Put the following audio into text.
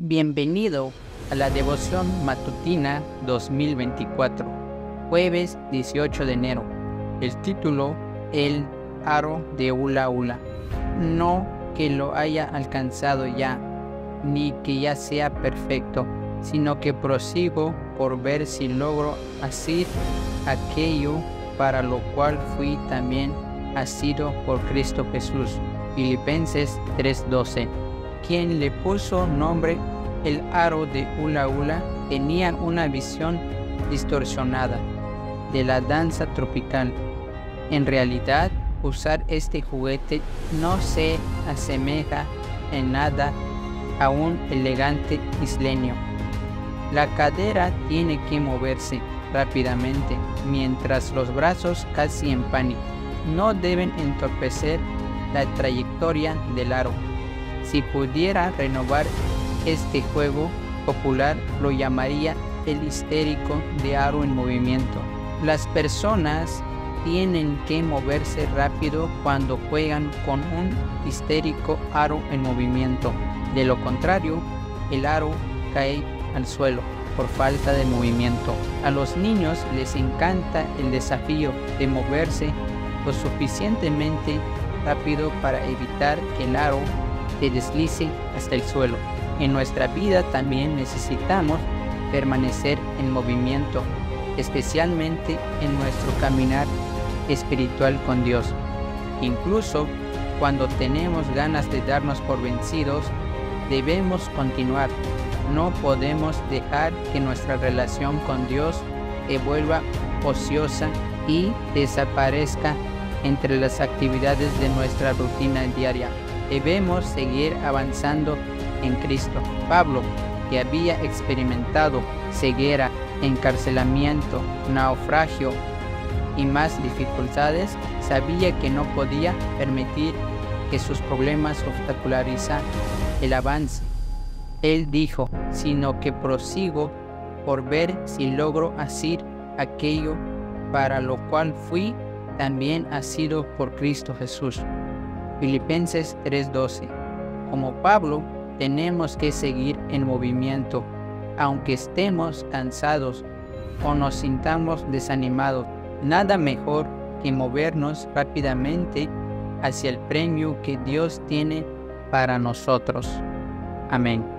Bienvenido a la devoción matutina 2024, jueves 18 de enero. El título: El aro de Hula Hula. No que lo haya alcanzado ya, ni que ya sea perfecto, sino que prosigo por ver si logro asir aquello para lo cual fui también asido por Cristo Jesús. Filipenses 3:12. Quien le puso nombre el aro de Hula Hula tenía una visión distorsionada de la danza tropical. En realidad, usar este juguete no se asemeja en nada a un elegante isleño. La cadera tiene que moverse rápidamente, mientras los brazos, casi en pánico, no deben entorpecer la trayectoria del aro. Si pudiera renovar este juego popular, lo llamaría el histérico de aro en movimiento. Las personas tienen que moverse rápido cuando juegan con un histérico aro en movimiento. De lo contrario, el aro cae al suelo por falta de movimiento. A los niños les encanta el desafío de moverse lo suficientemente rápido para evitar que el aro se deslice hasta el suelo. En nuestra vida también necesitamos permanecer en movimiento, especialmente en nuestro caminar espiritual con Dios. Incluso cuando tenemos ganas de darnos por vencidos, debemos continuar. No podemos dejar que nuestra relación con Dios se vuelva ociosa y desaparezca entre las actividades de nuestra rutina diaria. Debemos seguir avanzando en Cristo. Pablo, que había experimentado ceguera, encarcelamiento, naufragio y más dificultades, sabía que no podía permitir que sus problemas obstaculizaran el avance. Él dijo: sino que prosigo por ver si logro asir aquello para lo cual fui también asido por Cristo Jesús. Filipenses 3:12. Como Pablo, tenemos que seguir en movimiento, aunque estemos cansados o nos sintamos desanimados. Nada mejor que movernos rápidamente hacia el premio que Dios tiene para nosotros. Amén.